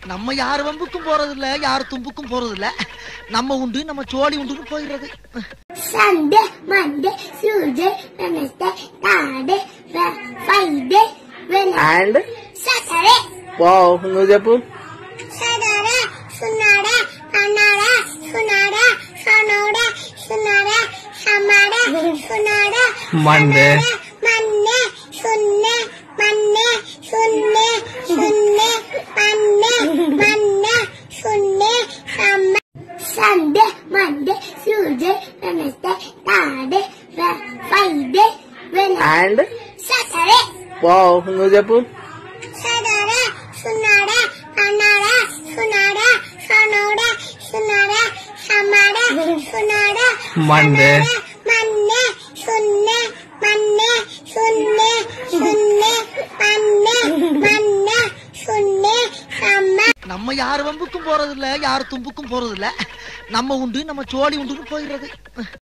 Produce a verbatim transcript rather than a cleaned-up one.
நம்ம யார் வம்புக்கும் போறது இல்ல, யார் தும்புக்கும் போறது இல்ல. நம்ம உண்டு நம்ம சோழி உண்டுன்னு போயிடுறது. Sunday, Monday, Tuesday, Wednesday, Thursday, Friday, and Saturday. Wow, నువ్వు చెప్పు. Saturday, Sunday, Monday, Sunday, Sunday, Sunday, Sunday, Sunday, Monday, Monday, Sunday, Monday, Sunday, Sunday, Monday, Monday, Sunday, Sunday. Sunday, Monday, Tuesday, Wednesday, Thursday, Friday, and Saturday. Wow, నువ్వు చెప్పు. Saturday, Sunday, Monday, Sunday, Sunday, Sunday, Sunday, Sunday, Monday, Monday, Sunday, Monday, Sunday, Sunday, Monday, Monday, Sunday, Sunday. நம்ம யார் வம்புக்கும் போறது இல்ல, யார் தும்புக்கும் போறது இல்ல. நம்ம உண்டு நம்ம சோழி உண்டுன்னு போயிடுறது.